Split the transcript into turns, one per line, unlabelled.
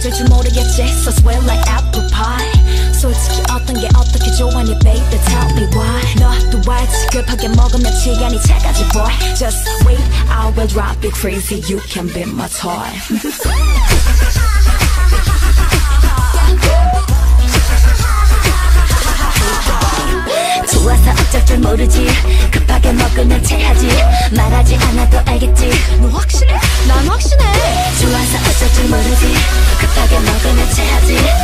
어쩔 줄 모르겠지 So swear like apple pie 솔직히 어떤 게 어떻게 좋아하니 baby tell me why 너도 알지 급하게 먹으면 시간이 차가지 boy Just wait I will drive you crazy You can be my toy 좋아서 어쩔 줄 모르지 급하게 먹으면 체하지 말하지 않아도 알겠지
너 확실해? 난 확신해.
좋아서 어쩔 줄 모르지 급하게 먹으면 체하지